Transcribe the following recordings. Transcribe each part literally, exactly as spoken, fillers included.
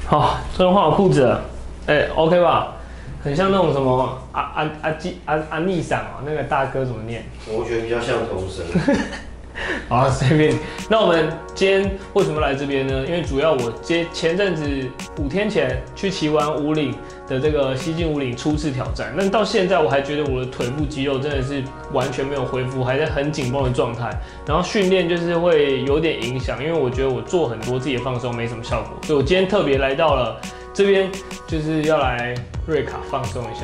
好，终于换好裤子了，哎、欸、，OK 吧？很像那种什么阿阿阿基阿阿逆赏哦，那个大哥怎么念？ 我觉得比较像童声。 好，随便。那我们今天为什么来这边呢？因为主要我接前阵子五天前去骑完武岭的这个西进武岭初次挑战，但到现在我还觉得我的腿部肌肉真的是完全没有恢复，还在很紧绷的状态。然后训练就是会有点影响，因为我觉得我做很多自己的放松没什么效果，所以我今天特别来到了这边，就是要来瑞卡放松一下。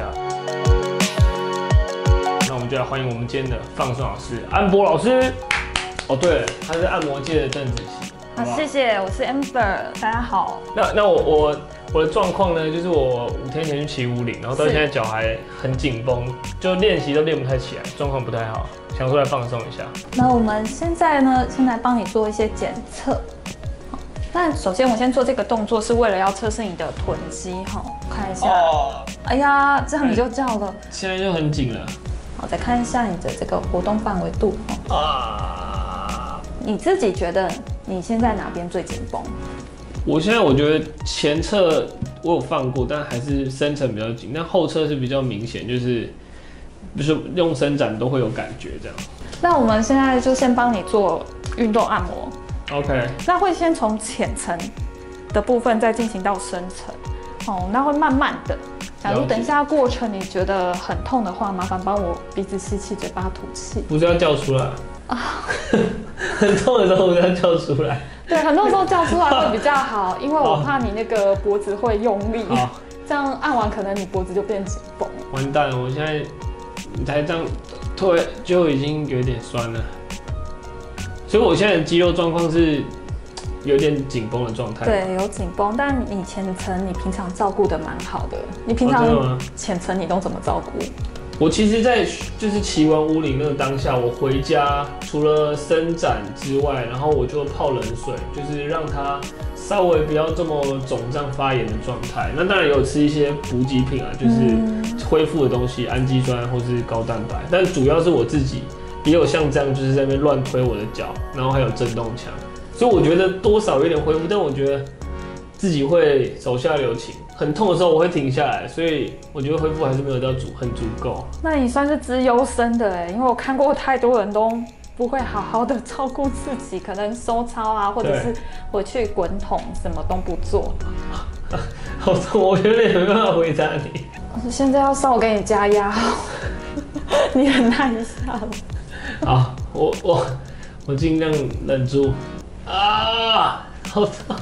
那我们就来欢迎我们今天的放松老师安博老师。哦，对了，他是按摩界的邓紫棋。 啊，谢谢，我是 Amber， 大家好。 那那我我我的状况呢，就是我五天前去骑武岭，然后到现在脚还很紧绷，就练习都练不太起来，状况不太好，想说来放松一下。 那我们现在呢，先来帮你做一些检测。那首先我先做这个动作，是为了要测试你的臀肌哈，看一下。哦。哎呀，这样你就叫了。 现在就很紧了。 好，再看一下你的这个活动范围度哈。啊。你自己觉得你现在哪边最紧绷？ 我现在我觉得前侧我有放过，但还是深层比较紧，但后侧是比较明显，就是就是用伸展都会有感觉这样。 那我们现在就先帮你做运动按摩。 OK。 那会先从浅层的部分再进行到深层，哦，那会慢慢的。假如等一下过程你觉得很痛的话，麻烦帮我鼻子吸气，嘴巴吐气。 不是要叫出来啊？很痛的时候不是要叫出来？ 对，很多时候叫出来会比较好，因为我怕你那个脖子会用力，这样按完可能你脖子就变紧绷。 完蛋了，我现在你才这样推就已经有点酸了，所以我现在的肌肉状况是有点紧绷的状态。 对，有紧绷，但你浅层你平常照顾的蛮好的。你平常浅层你都怎么照顾？ 我其实，在就是骑完武岭那个当下，我回家除了伸展之外，然后我就泡冷水，就是让它稍微不要这么肿胀发炎的状态。那当然也有吃一些补给品啊，就是恢复的东西，氨基酸或是高蛋白。但主要是我自己也有像这样，就是在那边乱推我的脚，然后还有震动墙，所以我觉得多少有点恢复，但我觉得自己会手下留情。很痛的时候我会停下来，所以我觉得恢复还是没有到足很足够。 那你算是资优生的哎，因为我看过太多人都不会好好的照顾自己，可能收操啊，或者是回去滚筒，什么都不做。 好痛，我有点没办法回答你。 我现在要稍微给你加压，你忍耐一下了。 好，我我我尽量忍住。啊，好痛。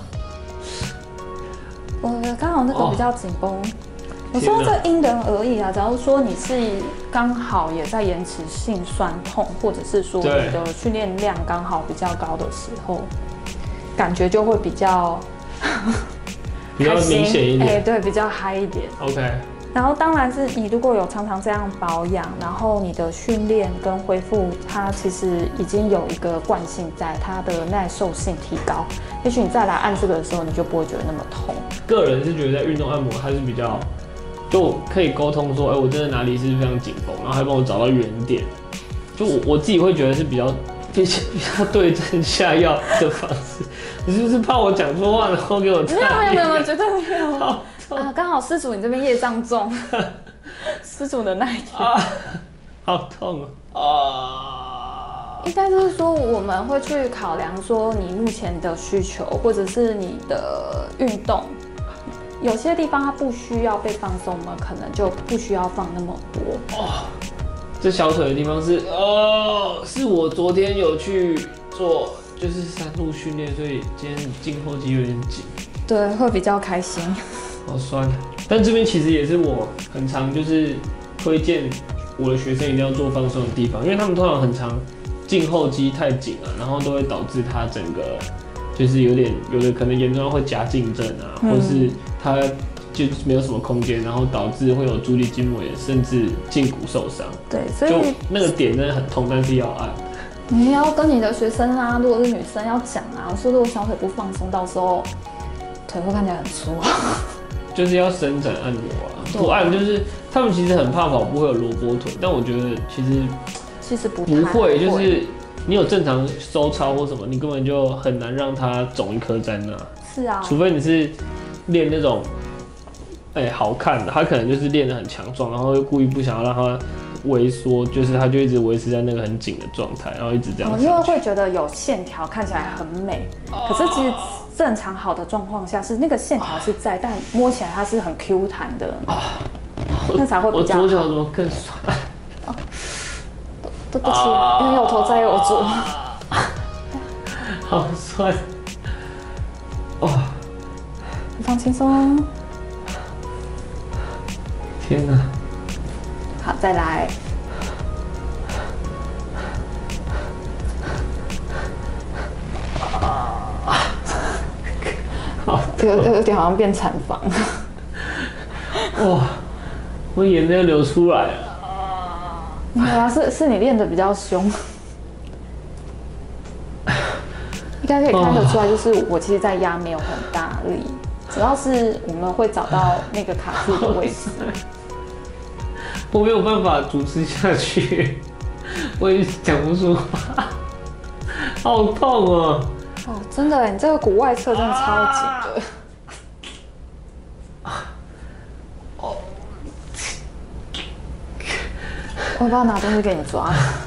我刚好那个比较紧绷，哦、我说这因人而异啊。假如说你是刚好也在延迟性酸痛，或者是说你的训练量刚好比较高的时候，感觉就会比较比较明显一点，哎、 欸，对，比较嗨一点。 OK。 然后当然是你如果有常常这样保养，然后你的训练跟恢复，它其实已经有一个惯性在，它的耐受性提高。也许你再来按这个的时候，你就不会觉得那么痛。个人是觉得在运动按摩它是比较，就可以沟通说，哎、欸，我真的哪里是非常紧绷，然后还帮我找到原点。就我我自己会觉得是比较比较比较对症下药的方式。你是不是怕我讲错话，然后给我没有没有没有，绝对没有。啊，刚好施主你这边业障重，施主的那一天、啊， 好痛啊！ 应该就是说我们会去考量说你目前的需求，或者是你的运动，有些地方它不需要被放松，我们可能就不需要放那么多。 哦，这小腿的地方是哦，是我昨天有去做就是山路训练，所以今天胫后肌有点紧， 对，会比较开心。 好酸，但这边其实也是我很常就是推荐我的学生一定要做放松的地方，因为他们通常很常胫后肌太紧了，然后都会导致他整个就是有点有的可能严重会夹胫症啊，嗯、或是他就没有什么空间，然后导致会有足底筋膜炎，甚至胫骨受伤。 对，所以就那个点真的很痛，但是要按。 你要跟你的学生啊，如果是女生要讲啊，说如果小腿不放松，到时候腿会看起来很粗。 就是要伸展按摩啊，不按就是他们其实很怕跑步会有萝卜腿，但我觉得其实其实不不会，就是你有正常收操或什么，你根本就很难让它肿一颗在那。 是啊， 除非你是练那种，哎、欸、好看的，他可能就是练得很强壮，然后又故意不想要让他萎缩，就是他就一直维持在那个很紧的状态，然后一直这样、哦。 因为会觉得有线条看起来很美，可是其实正常好的状况下是那个线条是在，但摸起来它是很 Q 弹的，那才会比较好。 我左脚怎么更酸？ 哦，对不起，因为有头在有足。 好酸。哦， 放轻松。 天哪！ 好，再来。好，有有有点好像变产房。 哇，我眼泪流出来了。 没有啊，是是你练得比较凶。应该可以看得出来，就是我其实在压没有很大力，主要是我们会找到那个卡住的位置。 我没有办法主持下去，我也讲不出话，好痛哦！ 哦，真的，你这个股外侧真的超紧的。哦，我不要拿东西给你抓。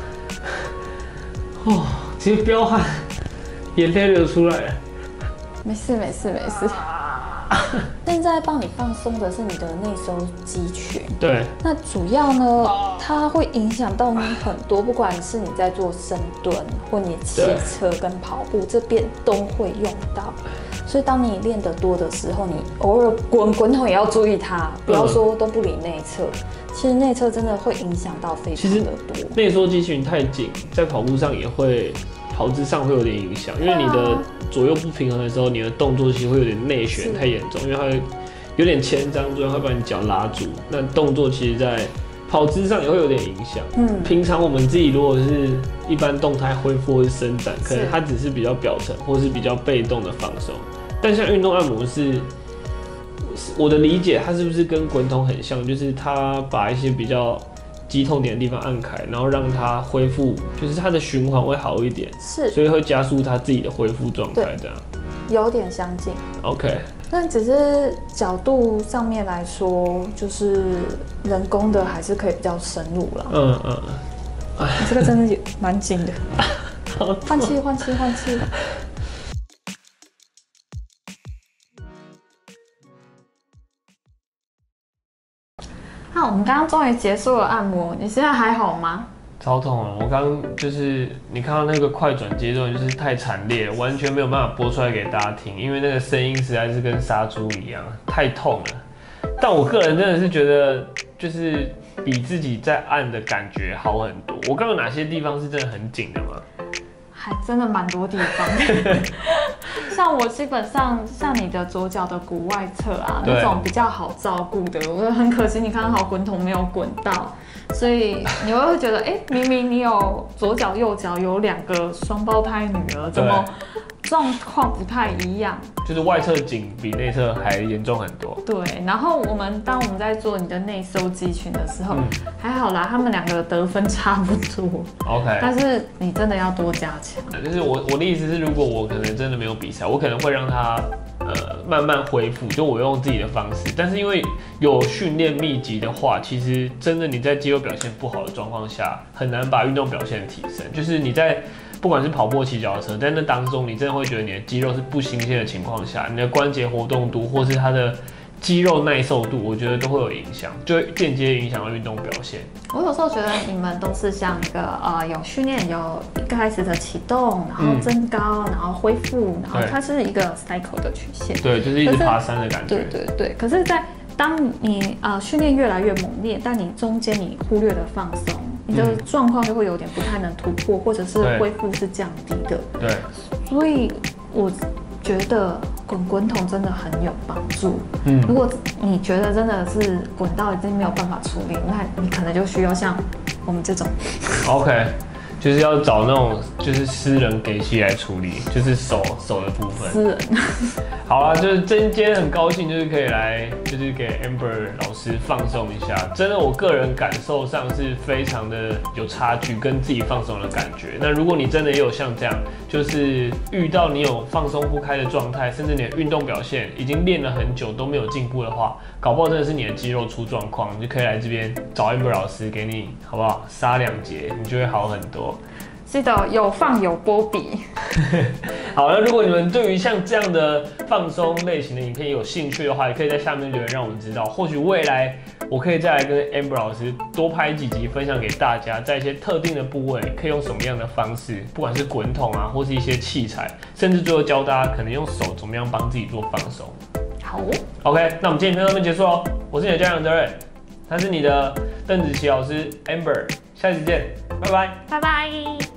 哦，直接飙汗，眼泪流出来了。 没事没事没事。现在帮你放松的是你的内收肌群， 对。 那主要呢，它会影响到你很多，不管是你在做深蹲，或你骑车跟跑步这边都会用到。所以当你练得多的时候，你偶尔滚滚筒也要注意它，不要说都不理内侧。其实内侧真的会影响到非常的多。 内收肌群太紧，在跑步上也会。跑姿上会有点影响，因为你的左右不平衡的时候，你的动作其实会有点内旋太严重，因为它会有点牵张，所以会把你脚拉住。那动作其实在跑姿上也会有点影响。嗯，平常我们自己如果是一般动态恢复或是伸展，可能它只是比较表层或是比较被动的放松。但像运动按摩是，我的理解，它是不是跟滚筒很像？就是它把一些比较肌痛点的地方按开，然后让它恢复，就是它的循环会好一点， 是， 所以会加速它自己的恢复状态，这样。 有点相近。 OK。 但只是角度上面来说，就是人工的还是可以比较深入了。嗯嗯。哎，这个真的蛮紧的。换气，换气，换气。那我们刚刚终于结束了按摩，你现在还好吗？ 超痛了！我刚就是你看到那个快转阶段，就是太惨烈了，完全没有办法播出来给大家听，因为那个声音实在是跟杀猪一样，太痛了。但我个人真的是觉得，就是比自己在按的感觉好很多。我刚刚有哪些地方是真的很紧的吗？ 还真的蛮多地方的。像我基本上像你的左脚的股外侧啊，那种比较好照顾的，我觉得很可惜，你刚好滚筒没有滚到，所以你会觉得，哎、欸，明明你有左脚右脚有两个双胞胎女儿，怎么状况不太一样？ 就是外侧紧比内侧还严重很多。 对，然后我们当我们在做你的内收肌群的时候，嗯、还好啦，他们两个得分差不多。OK， 但是你真的要多加强。 就是我我的意思是，如果我可能真的没有比赛，我可能会让他呃慢慢恢复，就我用自己的方式。但是因为有训练密集的话，其实真的你在肌肉表现不好的状况下，很难把运动表现提升。就是你在不管是跑步、骑脚踏车，在那当中，你真的会觉得你的肌肉是不新鲜的情况下，你的关节活动度或是它的肌肉耐受度，我觉得都会有影响，就会间接影响到运动表现。 我有时候觉得你们都是像一个呃有训练，有一开始的启动，然后增高，嗯、然后恢复，然后它是一个 cycle 的曲线。 对，就是一直爬山的感觉。 对对对。可是，在当你呃训练越来越猛烈，但你中间你忽略了放松，你的状况就会有点不太能突破，或者是恢复是降低的。对。所以我觉得滚滚筒真的很有帮助。嗯。如果你觉得真的是滚到已经没有办法处理，那你可能就需要像我们这种。 OK。就是要找那种就是私人给戏来处理，就是手手的部分。 私人。 好啦，就是今天很高兴，就是可以来，就是给 Amber 老师放松一下。真的，我个人感受上是非常的有差距，跟自己放松的感觉。那如果你真的也有像这样，就是遇到你有放松不开的状态，甚至你的运动表现已经练了很久都没有进步的话，搞不好真的是你的肌肉出状况，你就可以来这边找 Amber 老师给你，好不好？杀两节，你就会好很多。 是的，有放有波比。 好了，如果你们对于像这样的放松类型的影片有兴趣的话，也可以在下面留言让我们知道。或许未来我可以再来跟 Amber 老师多拍几集，分享给大家，在一些特定的部位可以用什么样的方式，不管是滚筒啊，或是一些器材，甚至最后教大家可能用手怎么样帮自己做放松。 好 ，OK， 那我们今天影片到这边结束喽。我是你的家长德瑞，他是你的邓紫棋老师 Amber， 下期见，拜拜， 拜拜。